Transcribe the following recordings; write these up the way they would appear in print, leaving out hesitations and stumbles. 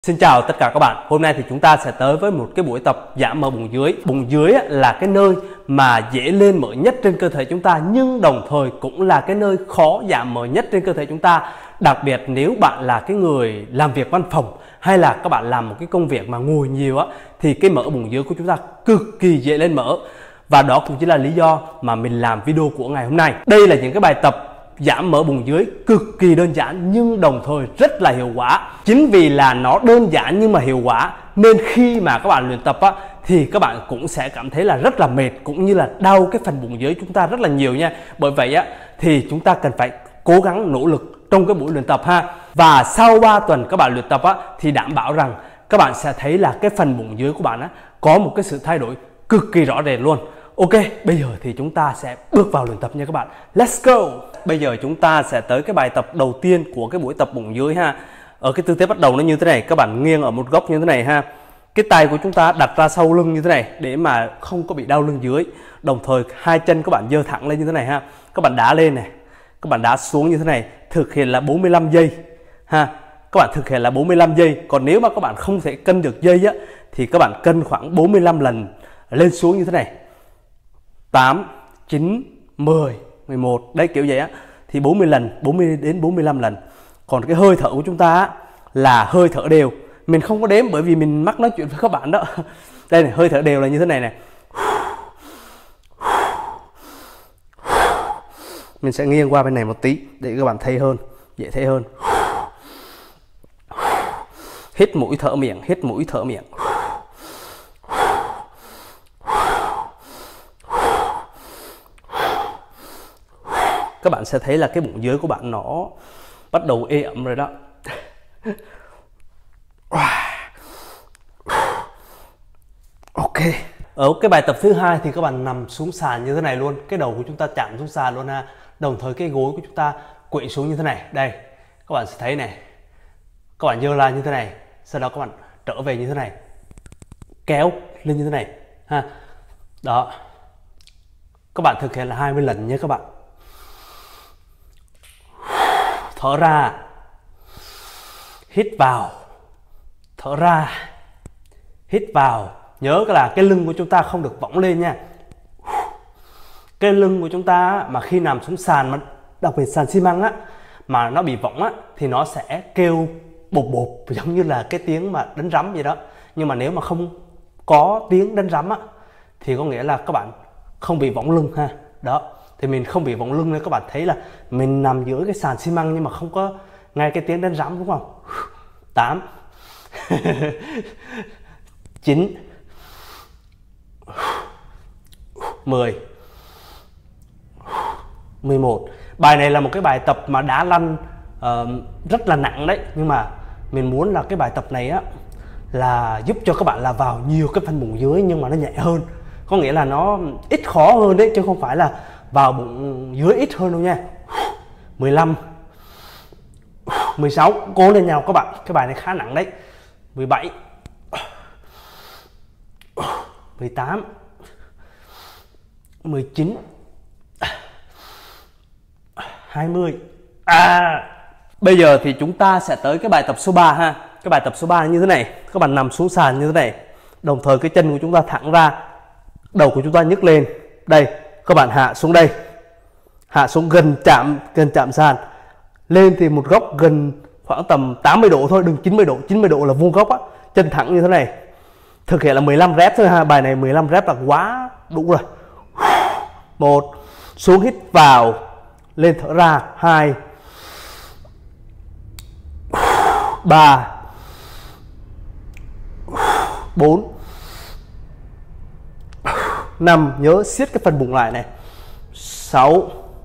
Xin chào tất cả các bạn. Hôm nay thì chúng ta sẽ tới với một cái buổi tập giảm mỡ bụng dưới. Bụng dưới là cái nơi mà dễ lên mỡ nhất trên cơ thể chúng ta, nhưng đồng thời cũng là cái nơi khó giảm mỡ nhất trên cơ thể chúng ta. Đặc biệt nếu bạn là cái người làm việc văn phòng hay là các bạn làm một cái công việc mà ngồi nhiều á, thì cái mỡ bụng dưới của chúng ta cực kỳ dễ lên mỡ. Và đó cũng chính là lý do mà mình làm video của ngày hôm nay. Đây là những cái bài tập giảm mỡ bụng dưới cực kỳ đơn giản nhưng đồng thời rất là hiệu quả. Chính vì là nó đơn giản nhưng mà hiệu quả nên khi mà các bạn luyện tập á, thì các bạn cũng sẽ cảm thấy là rất là mệt cũng như là đau cái phần bụng dưới chúng ta rất là nhiều nha. Bởi vậy á, thì chúng ta cần phải cố gắng nỗ lực trong cái buổi luyện tập ha. Và sau 3 tuần các bạn luyện tập á, thì đảm bảo rằng các bạn sẽ thấy là cái phần bụng dưới của bạn á, có một cái sự thay đổi cực kỳ rõ rệt luôn. Ok, bây giờ thì chúng ta sẽ bước vào luyện tập nha các bạn. Let's go! Bây giờ chúng ta sẽ tới cái bài tập đầu tiên của cái buổi tập bụng dưới ha. Ở cái tư thế bắt đầu nó như thế này, các bạn nghiêng ở một góc như thế này ha. Cái tay của chúng ta đặt ra sau lưng như thế này để mà không có bị đau lưng dưới. Đồng thời hai chân các bạn giơ thẳng lên như thế này ha. Các bạn đá lên này, các bạn đá xuống như thế này, thực hiện là 45 giây ha. Các bạn thực hiện là 45 giây. Còn nếu mà các bạn không thể cân được giây á, thì các bạn cân khoảng 45 lần lên xuống như thế này. 8, 9, 10, 11. Đấy kiểu vậy á. Thì 40 lần, 40 đến 45 lần. Còn cái hơi thở của chúng ta á, là hơi thở đều. Mình không có đếm bởi vì mình mắc nói chuyện với các bạn đó. Đây này, hơi thở đều là như thế này này. Mình sẽ nghiêng qua bên này một tí để các bạn thấy hơn, dễ thấy hơn. Hít mũi thở miệng, hít mũi thở miệng. Các bạn sẽ thấy là cái bụng dưới của bạn nó bắt đầu ê ẩm rồi đó. Ok. Ở cái bài tập thứ hai thì các bạn nằm xuống sàn như thế này luôn. Cái đầu của chúng ta chạm xuống sàn luôn ha. Đồng thời cái gối của chúng ta quỵ xuống như thế này. Đây, các bạn sẽ thấy này. Các bạn giơ ra như thế này. Sau đó các bạn trở về như thế này. Kéo lên như thế này ha. Đó. Các bạn thực hiện là 20 lần nhé các bạn. Thở ra, hít vào, thở ra, hít vào. Nhớ là cái lưng của chúng ta không được võng lên nha. Cái lưng của chúng ta mà khi nằm xuống sàn, mà đặc biệt sàn xi măng á, mà nó bị võng á, thì nó sẽ kêu bột bột giống như là cái tiếng mà đánh rắm vậy đó. Nhưng mà nếu mà không có tiếng đánh rắm á, thì có nghĩa là các bạn không bị võng lưng ha. Đó. Thì mình không bị võng lưng nên các bạn thấy là mình nằm giữa cái sàn xi măng nhưng mà không có nghe cái tiếng đánh rắm đúng không? 8 9 10 11. Bài này là một cái bài tập mà đá lăn rất là nặng đấy. Nhưng mà mình muốn là cái bài tập này á là giúp cho các bạn là vào nhiều cái phần bụng dưới nhưng mà nó nhẹ hơn. Có nghĩa là nó ít khó hơn đấy, chứ không phải là vào bụng dưới ít hơn đâu nha. 15 16. Cố lên nhau các bạn. Cái bài này khá nặng đấy. 17 18 19 20. Bây giờ thì chúng ta sẽ tới cái bài tập số 3 ha. Cái bài tập số 3 như thế này. Các bạn nằm xuống sàn như thế này. Đồng thời cái chân của chúng ta thẳng ra, đầu của chúng ta nhấc lên. Đây, các bạn hạ xuống đây. Hạ xuống gần chạm sàn. Lên thì một góc gần khoảng tầm 80 độ thôi, đừng 90 độ. 90 độ là vuông góc á. Chân thẳng như thế này. Thực hiện là 15 rep thôi ha. Bài này 15 rep là quá đủ rồi. 1. Xuống hít vào. Lên thở ra. 2 3 4 5. Nhớ siết cái phần bụng lại này. 6.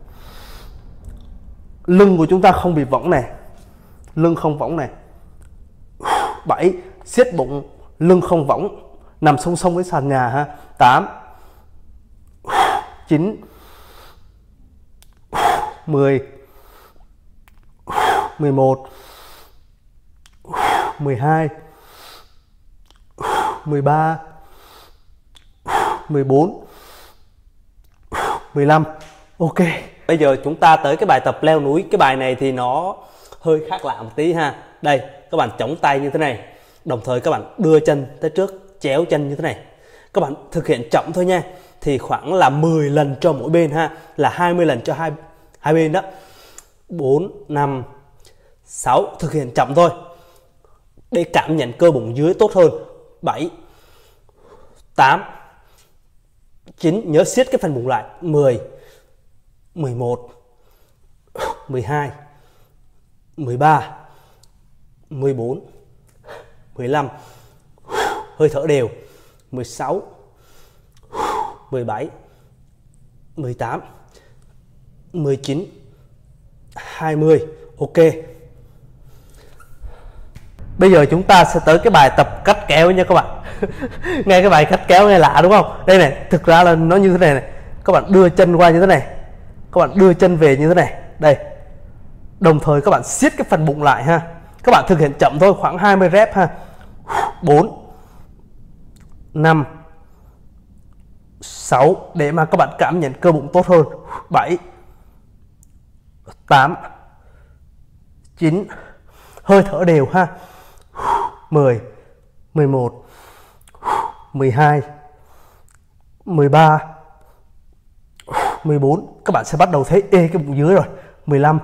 Lưng của chúng ta không bị võng này. Lưng không võng này. 7. Siết bụng, lưng không võng, nằm song song với sàn nhà ha. 8 9 10 11 12 13 14 15. Ok. Bây giờ chúng ta tới cái bài tập leo núi. Cái bài này thì nó hơi khác lạ một tí ha. Đây, các bạn chống tay như thế này. Đồng thời các bạn đưa chân tới trước, chéo chân như thế này. Các bạn thực hiện chậm thôi nha. Thì khoảng là 10 lần cho mỗi bên ha, là 20 lần cho hai bên đó. 4, 5, 6, thực hiện chậm thôi để cảm nhận cơ bụng dưới tốt hơn. 7, 8, 9, nhớ siết cái phần bụng lại. 10, 11, 12, 13, 14, 15, hơi thở đều. 16, 17, 18, 19, 20. Ok. Bây giờ chúng ta sẽ tới cái bài tập cắt kéo nha các bạn. Nghe cái bài cắt kéo nghe lạ đúng không? Đây này, thực ra là nó như thế này này. Các bạn đưa chân qua như thế này, các bạn đưa chân về như thế này. Đây. Đồng thời các bạn siết cái phần bụng lại ha. Các bạn thực hiện chậm thôi, khoảng 20 rep ha. 4, 5, 6, để mà các bạn cảm nhận cơ bụng tốt hơn. 7, 8, 9, hơi thở đều ha. 10, 11, 12, 13, 14. Các bạn sẽ bắt đầu thấy ê cái bụng dưới rồi. 15,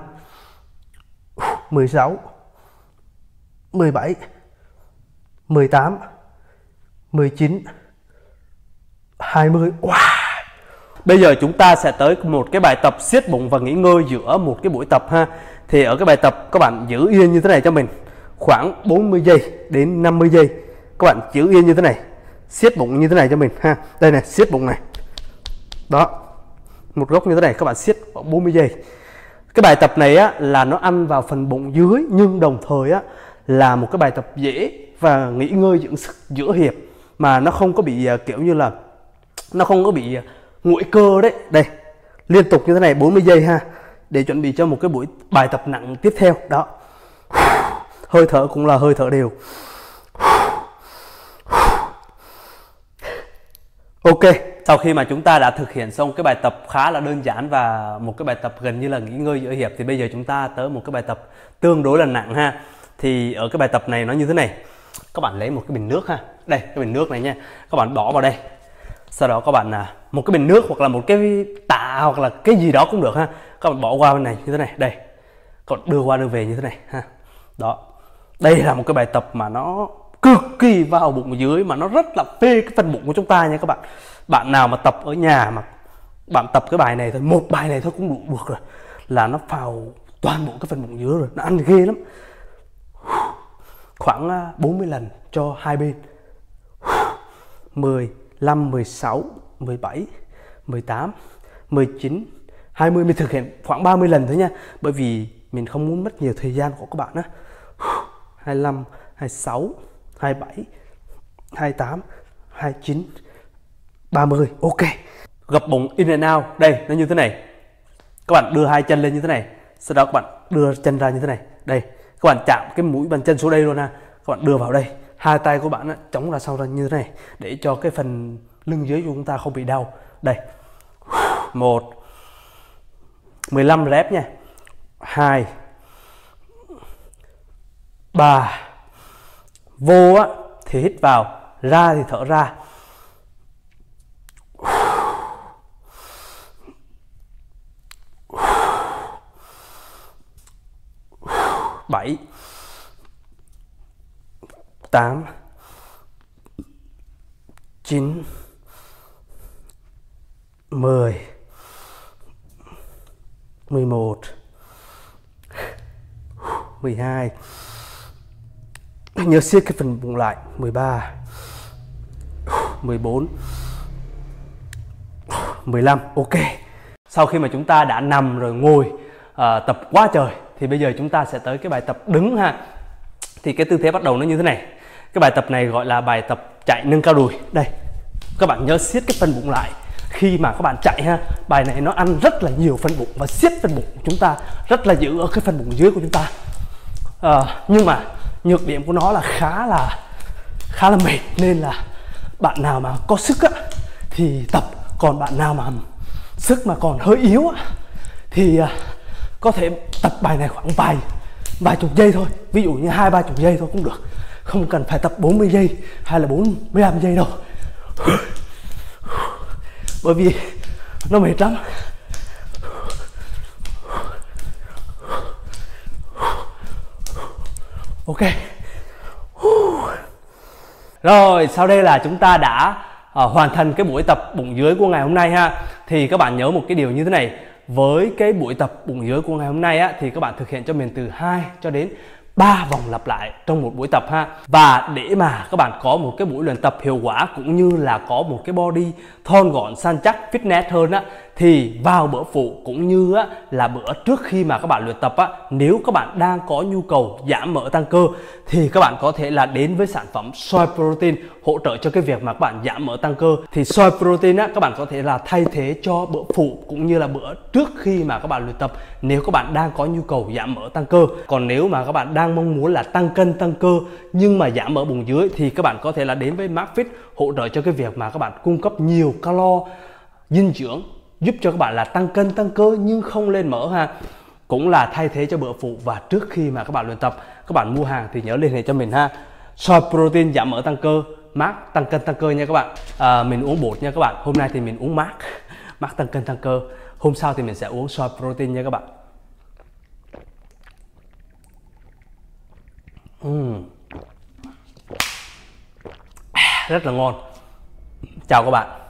16, 17, 18, 19, 20. Wow. Bây giờ chúng ta sẽ tới một cái bài tập siết bụng và nghỉ ngơi giữa một cái buổi tập ha. Thì ở cái bài tập các bạn giữ yên như thế này cho mình khoảng 40 giây đến 50 giây. Các bạn giữ yên như thế này, siết bụng như thế này cho mình ha. Đây này, siết bụng này. Đó. Một góc như thế này các bạn siết khoảng 40 giây. Cái bài tập này á là nó ăn vào phần bụng dưới, nhưng đồng thời á là một cái bài tập dễ và nghỉ ngơi dưỡng sức giữa hiệp mà nó không có bị kiểu như là nó không có bị nguội cơ đấy. Đây, liên tục như thế này 40 giây ha, để chuẩn bị cho một cái buổi bài tập nặng tiếp theo. Đó. Hơi thở cũng là hơi thở đều. Ok, sau khi mà chúng ta đã thực hiện xong cái bài tập khá là đơn giản và một cái bài tập gần như là nghỉ ngơi giữa hiệp, thì bây giờ chúng ta tới một cái bài tập tương đối là nặng ha. Thì ở cái bài tập này nó như thế này. Các bạn lấy một cái bình nước ha. Đây, cái bình nước này nha. Các bạn bỏ vào đây. Sau đó các bạn một cái bình nước hoặc là một cái tạ hoặc là cái gì đó cũng được ha. Các bạn bỏ qua bên này như thế này. Đây. Các bạn đưa qua đưa về như thế này ha. Đó. Đây là một cái bài tập mà nó cực kỳ vào bụng dưới, mà nó rất là phê cái phần bụng của chúng ta nha các bạn. Bạn nào mà tập ở nhà mà bạn tập cái bài này thôi, một bài này thôi cũng đủ được rồi, là nó vào toàn bộ cái phần bụng dưới rồi, nó ăn ghê lắm. Khoảng 40 lần cho hai bên. 15, 16, 17, 18, 19, 20. Mình thực hiện khoảng 30 lần thôi nha, bởi vì mình không muốn mất nhiều thời gian của các bạn á. 25, 26, 27, 28, 29, 30. Ok. Gập bụng in and out. Đây, nó như thế này. Các bạn đưa hai chân lên như thế này. Sau đó các bạn đưa chân ra như thế này. Đây, các bạn chạm cái mũi bàn chân xuống đây luôn ha. Các bạn đưa vào đây. Hai tay của bạn chống ra sau ra như thế này, để cho cái phần lưng dưới của chúng ta không bị đau. Đây. 1, 15 rep nha. 2, 3. Vô á thì hít vào, ra thì thở ra. 7, 8, 9, 10, 11, 12. Nhớ siết cái phần bụng lại. 13, 14, 15. Ok. Sau khi mà chúng ta đã nằm rồi ngồi tập quá trời, thì bây giờ chúng ta sẽ tới cái bài tập đứng ha. Thì cái tư thế bắt đầu nó như thế này. Cái bài tập này gọi là bài tập chạy nâng cao đùi. Đây, các bạn nhớ siết cái phần bụng lại khi mà các bạn chạy ha. Bài này nó ăn rất là nhiều phần bụng và siết phần bụng của chúng ta rất là giữ ở cái phần bụng dưới của chúng ta. Nhưng mà nhược điểm của nó là khá là mệt, nên là bạn nào mà có sức á, thì tập, còn bạn nào mà sức mà còn hơi yếu á, thì có thể tập bài này khoảng vài chục giây thôi, ví dụ như 20-30 giây thôi cũng được. Không cần phải tập 40 giây hay là 45 giây đâu, bởi vì nó mệt lắm. Ok. Rồi, sau đây là chúng ta đã hoàn thành cái buổi tập bụng dưới của ngày hôm nay ha. Thì các bạn nhớ một cái điều như thế này. Với cái buổi tập bụng dưới của ngày hôm nay á, thì các bạn thực hiện cho mình từ 2 cho đến 3 vòng lặp lại trong một buổi tập ha. Và để mà các bạn có một cái buổi luyện tập hiệu quả cũng như là có một cái body thon gọn săn chắc fitness hơn á, thì vào bữa phụ cũng như á, là bữa trước khi mà các bạn luyện tập á, nếu các bạn đang có nhu cầu giảm mỡ tăng cơ thì các bạn có thể là đến với sản phẩm Soy Protein hỗ trợ cho cái việc mà các bạn giảm mỡ tăng cơ. Thì Soy Protein á, các bạn có thể là thay thế cho bữa phụ cũng như là bữa trước khi mà các bạn luyện tập nếu các bạn đang có nhu cầu giảm mỡ tăng cơ. Còn nếu mà các bạn đang mong muốn là tăng cân tăng cơ nhưng mà giảm mỡ bụng dưới thì các bạn có thể là đến với MaxFit hỗ trợ cho cái việc mà các bạn cung cấp nhiều calo dinh dưỡng giúp cho các bạn là tăng cân tăng cơ nhưng không lên mỡ ha. Cũng là thay thế cho bữa phụ và trước khi mà các bạn luyện tập. Các bạn mua hàng thì nhớ liên hệ cho mình ha. Soy Protein giảm mỡ tăng cơ, Max tăng cân tăng cơ nha các bạn. Mình uống bột nha các bạn. Hôm nay thì mình uống Max tăng cân tăng cơ. Hôm sau thì mình sẽ uống Soy Protein nha các bạn. Rất là ngon. Chào các bạn.